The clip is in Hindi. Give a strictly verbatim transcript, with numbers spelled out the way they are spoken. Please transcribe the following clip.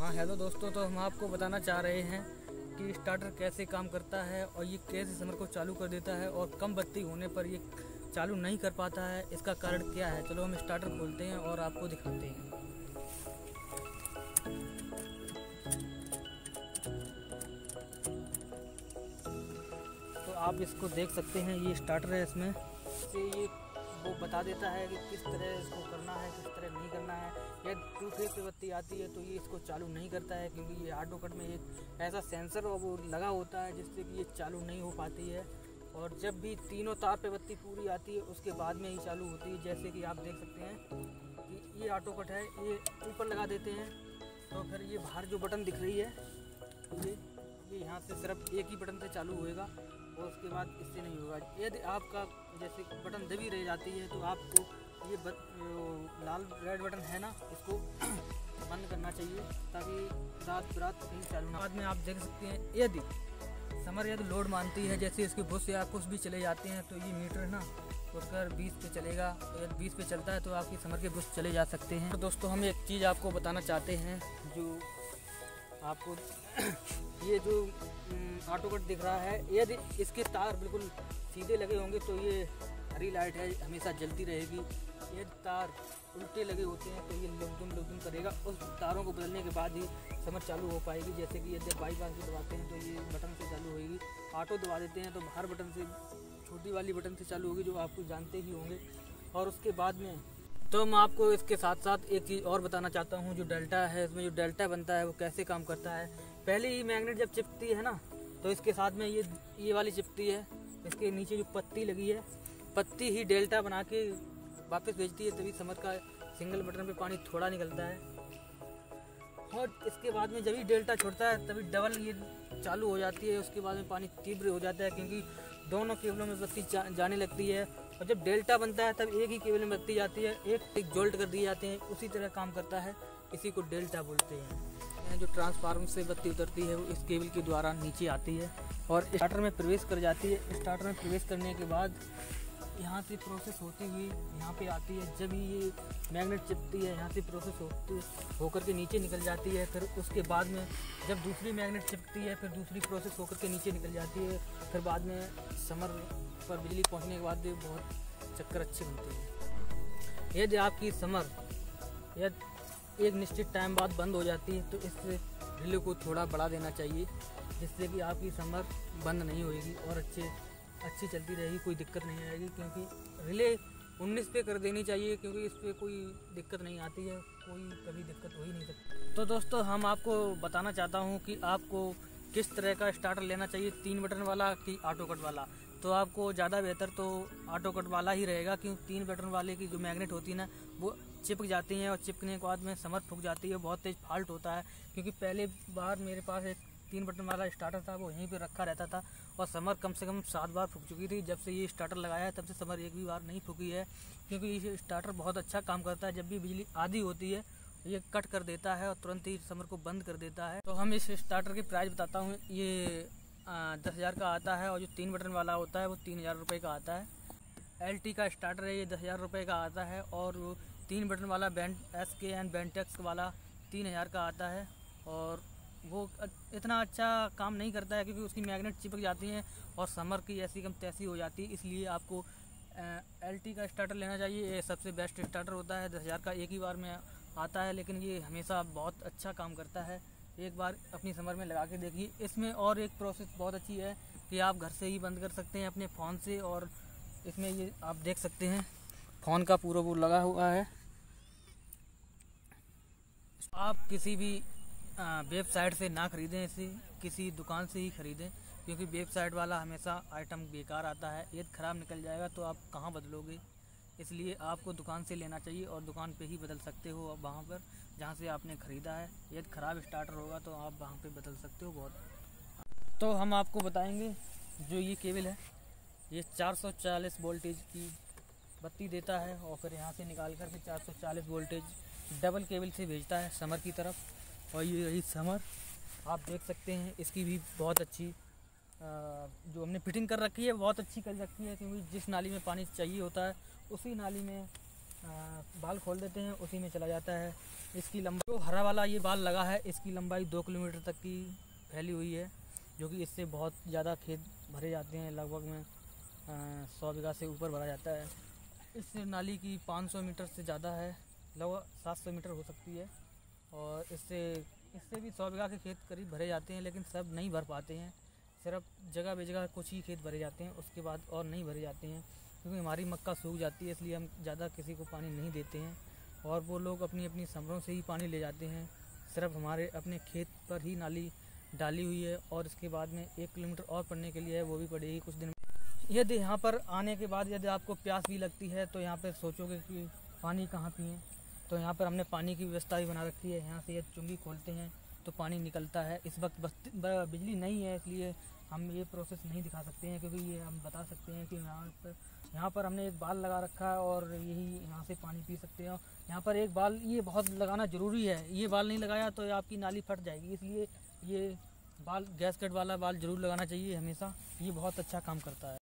हाँ हेलो दोस्तों, तो हम आपको बताना चाह रहे हैं कि स्टार्टर कैसे काम करता है और ये कैसे समर को चालू कर देता है और कम बत्ती होने पर ये चालू नहीं कर पाता है। इसका कारण क्या है, चलो हम स्टार्टर खोलते हैं और आपको दिखाते हैं। तो आप इसको देख सकते हैं, ये स्टार्टर है। इसमें से ये वो बता देता है कि किस तरह इसको करना है, किस तरह नहीं करना है। यदि टू फेज पे बत्ती आती है तो ये इसको चालू नहीं करता है, क्योंकि ये ऑटो कट में एक ऐसा सेंसर वो लगा होता है जिससे कि ये चालू नहीं हो पाती है। और जब भी तीनों तार पे बत्ती पूरी आती है उसके बाद में ही चालू होती है। जैसे कि आप देख सकते हैं कि ये ऑटो कट है, ये ऊपर लगा देते हैं तो फिर ये बाहर जो बटन दिख रही है ये ये यहाँ से सिर्फ एक ही बटन से चालू होएगा और उसके बाद इससे नहीं होगा। यदि आपका जैसे बटन दबी रह जाती है तो आपको ये बत, लाल रेड बटन है ना, इसको बंद करना चाहिए ताकि रात बरात कहीं चालू ना। बाद में आप देख सकते हैं यदि समर यदि लोड मानती है, जैसे इसके बुश या कुछ भी चले जाते हैं तो ये मीटर है ना उठकर बीस पे चलेगा। तो यदि बीस पे चलता है तो आपकी समर के बुश चले जा सकते हैं। तो दोस्तों हम एक चीज़ आपको बताना चाहते हैं, जो आपको ये जो ऑटो कट दिख रहा है, यदि इसके तार बिल्कुल सीधे लगे होंगे तो ये हरी लाइट है हमेशा जलती रहेगी। यदि तार उल्टे लगे होते हैं तो ये लुकदुम लुकदुम करेगा। उस तारों को बदलने के बाद ही समर चालू हो पाएगी। जैसे कि यदि बाईपास भी दबाते हैं तो ये बटन से चालू होगी, ऑटो दबा देते हैं तो हर बटन से छोटी वाली बटन से चालू होगी, जो आपको जानते ही होंगे। और उसके बाद में तो मैं आपको इसके साथ साथ एक चीज़ और बताना चाहता हूँ, जो डेल्टा है, इसमें जो डेल्टा बनता है वो कैसे काम करता है। पहले ही मैग्नेट जब चिपकती है ना तो इसके साथ में ये ये वाली चिपकती है, इसके नीचे जो पत्ती लगी है, पत्ती ही डेल्टा बना के वापस भेजती है, तभी समर का सिंगल बटन पे पानी थोड़ा निकलता है। और इसके बाद में जब ही डेल्टा छोड़ता है तभी डबल ये चालू हो जाती है। उसके बाद में पानी तीव्र हो जाता है, क्योंकि दोनों केबलों में बत्ती जा, जाने लगती है। और जब डेल्टा बनता है तब एक ही केबल में बत्ती जाती है, एक एक जोल्ट कर दिए जाते हैं, उसी तरह काम करता है। इसी को डेल्टा बोलते हैं। जो ट्रांसफार्मर से बत्ती उतरती है वो इस केबल के द्वारा नीचे आती है और स्टार्टर में प्रवेश कर जाती है। स्टार्टर में प्रवेश करने के बाद यहाँ से प्रोसेस होती हुई यहाँ पे आती है। जब ये मैग्नेट चिपकती है यहाँ से प्रोसेस होती होकर के नीचे निकल जाती है। फिर उसके बाद में जब दूसरी मैग्नेट चिपकती है फिर दूसरी प्रोसेस होकर के नीचे निकल जाती है। फिर बाद में समर पर बिजली पहुँचने के बाद बहुत चक्कर अच्छे बनते हैं। यदि आपकी समर यदि एक निश्चित टाइम बाद बंद हो जाती है तो इस रिले को थोड़ा बढ़ा देना चाहिए, जिससे कि आपकी समर बंद नहीं होएगी और अच्छे अच्छी चलती रहेगी, कोई दिक्कत नहीं आएगी। क्योंकि रिले उन्नीस पे कर देनी चाहिए, क्योंकि इस पर कोई दिक्कत नहीं आती है, कोई कभी दिक्कत हो ही नहीं सकती। तो दोस्तों हम आपको बताना चाहता हूँ कि आपको किस तरह का स्टार्टर लेना चाहिए, तीन बटन वाला कि ऑटो कट वाला। तो आपको ज़्यादा बेहतर तो ऑटो कट वाला ही रहेगा, क्योंकि तीन बटन वाले की जो मैग्नेट होती है ना वो चिपक जाती हैं और चिपकने के बाद में समर फूक जाती है, बहुत तेज़ फॉल्ट होता है। क्योंकि पहले बार मेरे पास एक तीन बटन वाला स्टार्टर था, वो यहीं पे रखा रहता था और समर कम से कम सात बार फूक चुकी थी। जब से ये स्टार्टर लगाया है तब से समर एक भी बार नहीं फूकी है, क्योंकि ये स्टार्टर बहुत अच्छा काम करता है। जब भी बिजली आधी होती है ये कट कर देता है और तुरंत ही समर को बंद कर देता है। तो हम इस स्टार्टर की प्राइस बताता हूँ, ये दस हज़ार का आता है और जो तीन बटन वाला होता है वो तीन हज़ार रुपये का आता है। एल टी का स्टार्टर है, ये दस हज़ार रुपये का आता है। और वो तीन बटन वाला band S K N Bentex वाला तीन हज़ार का आता है। और वो इतना अच्छा काम नहीं करता है, क्योंकि उसकी मैग्नेट चिपक जाती हैं और समर की ऐसी कम तैसी हो जाती है। इसलिए आपको एल टी का स्टार्टर लेना चाहिए, ये सबसे बेस्ट स्टार्टर होता है। दस हज़ार का एक ही बार में आता है, लेकिन ये हमेशा बहुत अच्छा काम करता है। एक बार अपनी समर में लगा के देखिए। इसमें और एक प्रोसेस बहुत अच्छी है कि आप घर से ही बंद कर सकते हैं अपने फ़ोन से। और इसमें ये आप देख सकते हैं फ़ोन का पूरा वो लगा हुआ है। आप किसी भी वेबसाइट से ना ख़रीदें, इसे किसी दुकान से ही ख़रीदें, क्योंकि वेबसाइट वाला हमेशा आइटम बेकार आता है। यदि ख़राब निकल जाएगा तो आप कहाँ बदलोगे, इसलिए आपको दुकान से लेना चाहिए और दुकान पे ही बदल सकते हो अब वहाँ पर जहाँ से आपने ख़रीदा है। यदि ख़राब स्टार्टर होगा तो आप वहाँ पे बदल सकते हो बहुत। तो हम आपको बताएंगे, जो ये केबल है ये चार सौ चालीस वोल्टेज की बत्ती देता है और फिर यहाँ से निकाल कर के चार सौ चालीस वोल्टेज डबल केबल से भेजता है समर की तरफ। और ये रही समर, आप देख सकते हैं इसकी भी बहुत अच्छी जो हमने फिटिंग कर रखी है बहुत अच्छी कर रखी है, क्योंकि जिस नाली में पानी चाहिए होता है उसी नाली में बाल खोल देते हैं, उसी में चला जाता है। इसकी लंबाई जो हरा वाला ये बाल लगा है, इसकी लंबाई दो किलोमीटर तक की फैली हुई है, जो कि इससे बहुत ज़्यादा खेत भरे जाते हैं। लगभग में सौ बीघा से ऊपर भरा जाता है। इस नाली की पाँच सौ मीटर से ज़्यादा है, लगभग सात सौ मीटर हो सकती है। और इससे इससे भी सौ बीघा के खेत करीब भरे जाते हैं, लेकिन सब नहीं भर पाते हैं। सिर्फ जगह बेजगह कुछ ही खेत भरे जाते हैं, उसके बाद और नहीं भरे जाते हैं, क्योंकि हमारी मक्का सूख जाती है, इसलिए हम ज़्यादा किसी को पानी नहीं देते हैं। और वो लोग अपनी अपनी समरों से ही पानी ले जाते हैं। सिर्फ हमारे अपने खेत पर ही नाली डाली हुई है, और इसके बाद में एक किलोमीटर और पड़ने के लिए है, वो भी पड़ेगी कुछ दिन। यदि यहाँ पर आने के बाद यदि आपको प्यास भी लगती है, तो यहाँ पर सोचोगे कि पानी कहाँ पिएँ, तो यहाँ पर हमने पानी की व्यवस्था भी बना रखी है। यहाँ से ये चुंगी खोलते हैं तो पानी निकलता है। इस वक्त बिजली नहीं है, इसलिए हम ये प्रोसेस नहीं दिखा सकते हैं, क्योंकि ये हम बता सकते हैं कि यहाँ पर यहाँ पर हमने एक बाल लगा रखा है, और यही यहाँ से पानी पी सकते हैं। यहाँ पर एक बाल ये बहुत लगाना ज़रूरी है, ये बाल नहीं लगाया तो आपकी नाली फट जाएगी, इसलिए ये बाल गैस कट वाला बाल ज़रूर लगाना चाहिए हमेशा। ये बहुत अच्छा काम करता है।